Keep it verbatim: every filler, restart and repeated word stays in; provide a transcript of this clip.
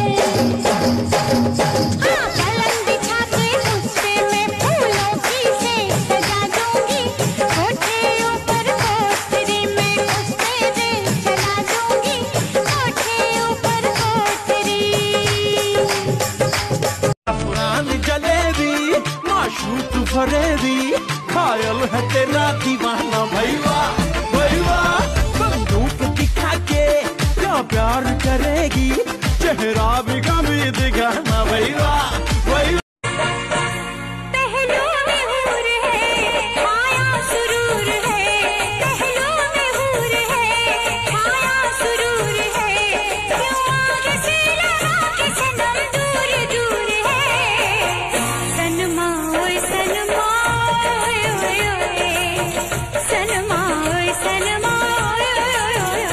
फरेदी घायल है तेरा दीवाना भैया भैया बंदूक दिखा के क्या प्यार करेगी चेहरा भी कभी दिखाना भैया भैया।